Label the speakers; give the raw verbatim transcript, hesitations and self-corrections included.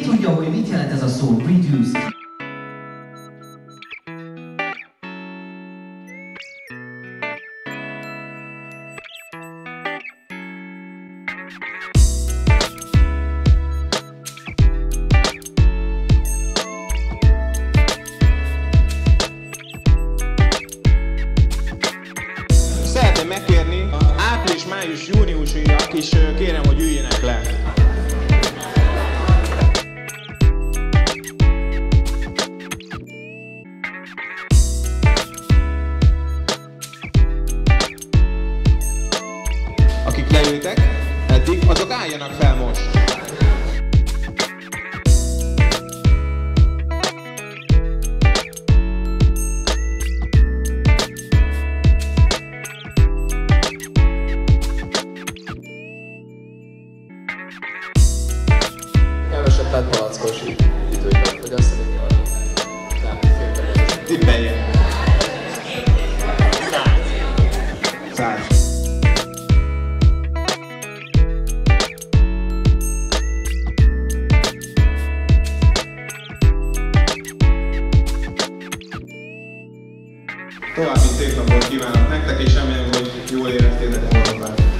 Speaker 1: tudja, hogy mit jelent ez a szó, reduced?
Speaker 2: Szeretném megkérni április, május, júniusiak is, kérem, hogy üljenek le. Akik leültek eddig, azok álljanak fel most.
Speaker 3: Kevesebb petpalackos időket fogyasztani, nem félbe.
Speaker 2: Tippeljen! Száz. További szép napot kívánok nektek, és remélem, hogy jól éreztétek a